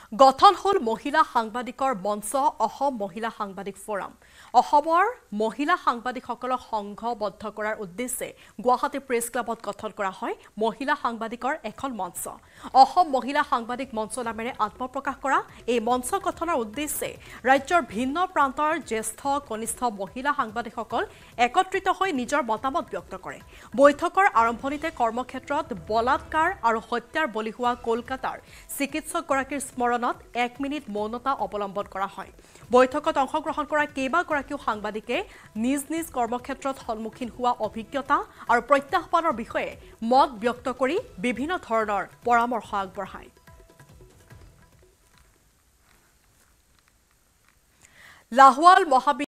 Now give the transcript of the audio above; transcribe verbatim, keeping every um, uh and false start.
গঠন হল মহিলা সাংবাদিকৰ মঞ্চ অসম মহিলা সাংবাদিক ফোৰাম অসমৰ মহিলা সাংবাদিকসকলক সংঘবদ্ধ কৰাৰ উদ্দেশ্যে গুৱাহাটী প্ৰেছ ক্লাবত গঠন কৰা হয় মহিলা সাংবাদিকৰ এখন মঞ্চ অসম মহিলা সাংবাদিক মঞ্চ নামেৰে আত্মপ্ৰকাশ কৰা এই মঞ্চ গঠনৰ উদ্দেশ্যে ৰাজ্যৰ ভিন্ন প্ৰান্তৰ জ্যেষ্ঠ কনিষ্ঠ মহিলা সাংবাদিকসকল একত্ৰিত হৈ নিজৰ মতামত ব্যক্ত কৰে বৈঠকৰ আৰম্ভণিতে কৰ্মক্ষেত্ৰত বলাৎকাৰ আৰু হত্যাৰ বলি হোৱা কলকাতাৰ চিকিৎসকগৰাকীৰ স্মৰণত এক মিনিট মৌনতা অৱলম্বন কৰা হয় বৈঠকত অংশগ্ৰহণ কৰা কেইবাগৰাকীও সাংবাদিকে নিজ নিজ কৰ্মক্ষেত্ৰত সন্মুখীন হোৱা অভিজ্ঞতা আৰু প্ৰত্যাহ্বানৰ বিষয়ে মত ব্যক্ত কৰি বিভিন্ন ধৰণৰ পৰামৰ্শ আগবঢ়ায় লাহোৱাল মহাবিদ্যালয়